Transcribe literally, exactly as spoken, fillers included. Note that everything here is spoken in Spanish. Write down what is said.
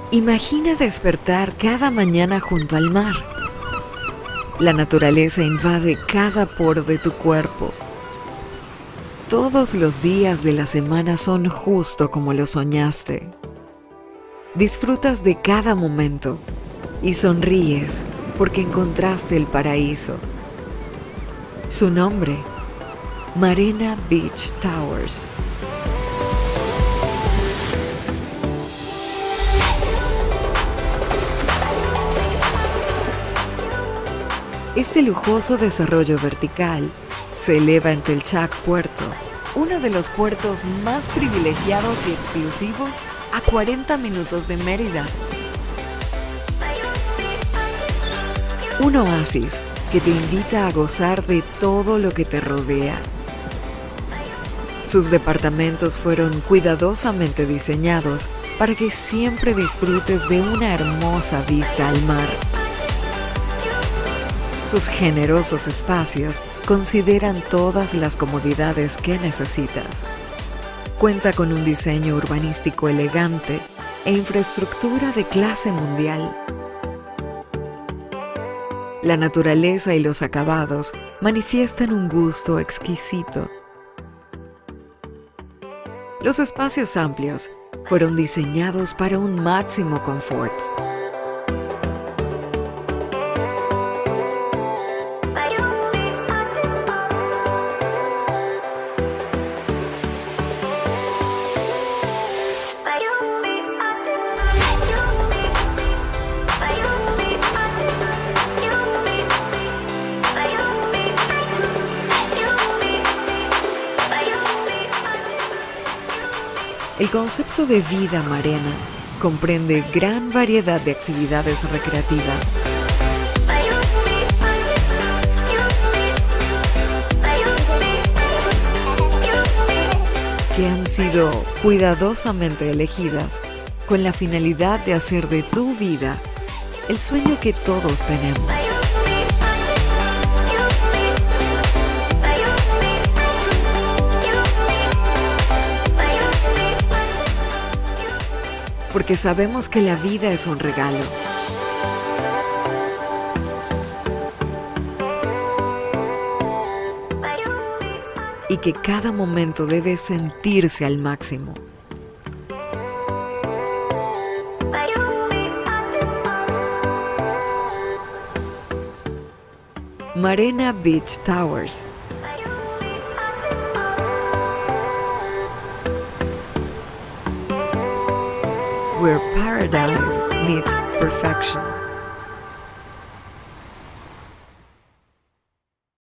Imagina despertar cada mañana junto al mar. La naturaleza invade cada poro de tu cuerpo. Todos los días de la semana son justo como lo soñaste. Disfrutas de cada momento y sonríes porque encontraste el paraíso. Su nombre, Marena Beach Towers. Este lujoso desarrollo vertical se eleva en Telchac Puerto, uno de los puertos más privilegiados y exclusivos a cuarenta minutos de Mérida. Un oasis que te invita a gozar de todo lo que te rodea. Sus departamentos fueron cuidadosamente diseñados para que siempre disfrutes de una hermosa vista al mar. Sus generosos espacios consideran todas las comodidades que necesitas. Cuenta con un diseño urbanístico elegante e infraestructura de clase mundial. La naturaleza y los acabados manifiestan un gusto exquisito. Los espacios amplios fueron diseñados para un máximo confort. El concepto de vida marena comprende gran variedad de actividades recreativas. Que han sido cuidadosamente elegidas con la finalidad de hacer de tu vida el sueño que todos tenemos. Porque sabemos que la vida es un regalo. Y que cada momento debe sentirse al máximo. Marena Beach Towers. Where paradise meets perfection.